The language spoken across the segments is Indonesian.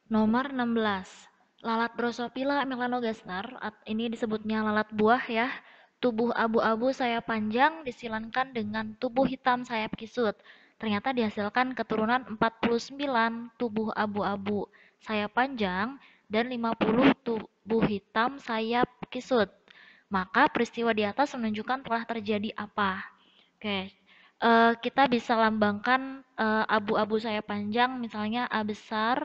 Nomor 16. Lalat Drosophila melanogaster, ini disebutnya lalat buah ya. Tubuh abu-abu sayap panjang disilankan dengan tubuh hitam sayap kisut. Ternyata dihasilkan keturunan 49 tubuh abu-abu sayap panjang dan 50 tubuh hitam sayap kisut. Maka peristiwa di atas menunjukkan telah terjadi apa? Oke, kita bisa lambangkan abu-abu sayap panjang, misalnya A besar,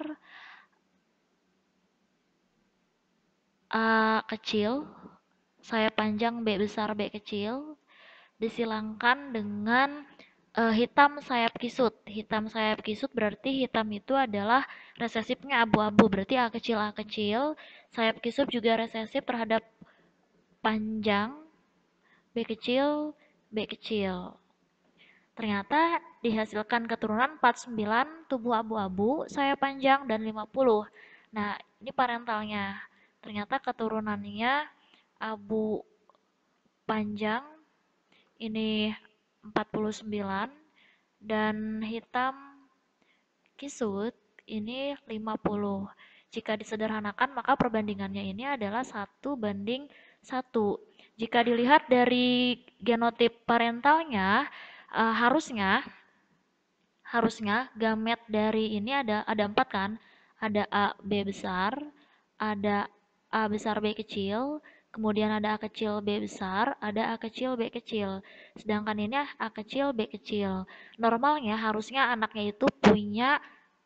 A kecil, sayap panjang B besar B kecil, disilangkan dengan hitam sayap kisut. Hitam sayap kisut berarti hitam itu adalah resesifnya abu-abu, berarti A kecil A kecil. Sayap kisut juga resesif terhadap panjang B kecil B kecil. Ternyata dihasilkan keturunan 49 tubuh abu-abu, sayap panjang, dan 50. Nah, ini parentalnya. Ternyata keturunannya abu panjang ini 49 dan hitam kisut ini 50. Jika disederhanakan maka perbandingannya ini adalah 1:1. Jika dilihat dari genotip parentalnya, harusnya harusnya gamet dari ini ada empat kan, ada A B besar, ada A besar B kecil, kemudian ada A kecil B besar, ada A kecil B kecil, sedangkan ini A kecil B kecil. Normalnya harusnya anaknya itu punya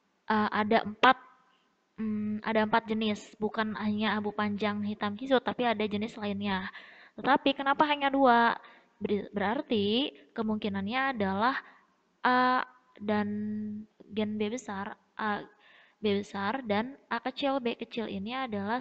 ada empat jenis, bukan hanya abu panjang hitam kisut tapi ada jenis lainnya. Tetapi kenapa hanya dua? Berarti kemungkinannya adalah A dan gen B besar, A B besar dan A kecil B kecil ini adalah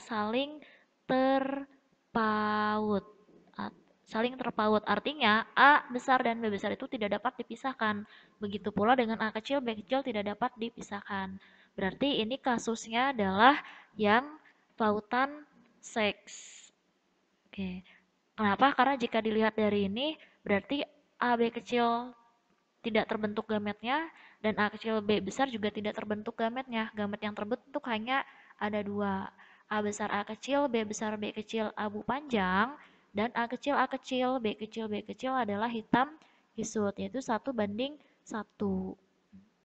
terpaut. Saling terpaut artinya A besar dan B besar itu tidak dapat dipisahkan. Begitu pula dengan A kecil B kecil tidak dapat dipisahkan. Berarti ini kasusnya adalah yang pautan seks. Oke. Kenapa? Karena jika dilihat dari ini berarti A B kecil tidak terbentuk gametnya dan A kecil B besar juga tidak terbentuk gametnya. Gamet yang terbentuk hanya ada dua. A besar A kecil, B besar B kecil abu panjang, dan A kecil B kecil B kecil adalah hitam kisut, yaitu 1:1.